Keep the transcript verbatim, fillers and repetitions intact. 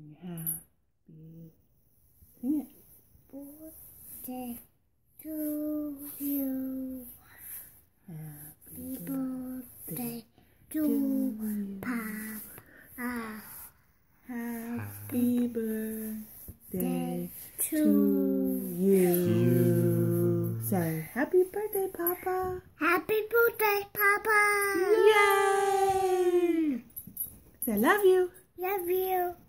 Happy. Sing it. Birthday to you. Happy birthday to Papa. Happy birthday to to you. Say happy birthday, Papa. Happy birthday, Papa. Yay! Say I love you. Love you.